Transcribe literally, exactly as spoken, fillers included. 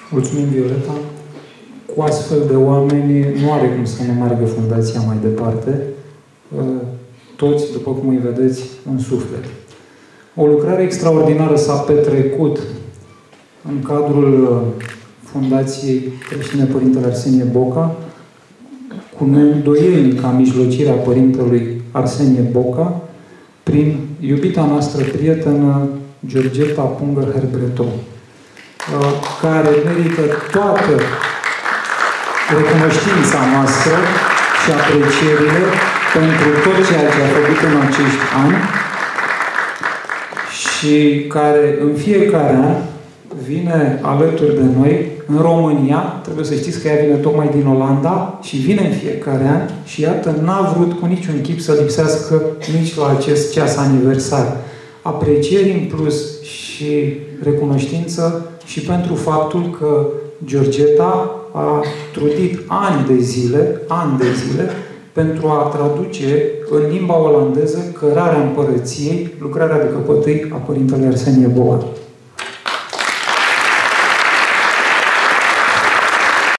Mulțumim, Violeta. Cu astfel de oameni nu are cum să ne meargă fundația mai departe. Toți, după cum îi vedeți, în suflet. O lucrare extraordinară s-a petrecut în cadrul Fundației Creștine Părintele Arsenie Boca, cu neîndoielnică mijlocirea Părintelui Arsenie Boca, prin iubita noastră prietenă Georgeta Pungăr-Herbreton, care merită toată recunoștința noastră și aprecierile pentru tot ceea ce a făcut în acești ani și care în fiecare an vine alături de noi în România. Trebuie să știți că ea vine tocmai din Olanda și vine în fiecare an și iată, n-a vrut cu niciun chip să lipsească nici la acest ceas aniversar. Aprecieri în plus și recunoștință și pentru faptul că Georgeta a trudit ani de zile, ani de zile, pentru a traduce în limba olandeză Cărarea Împărăției, lucrarea de căpătâi a Părintelui Arsenie Boca.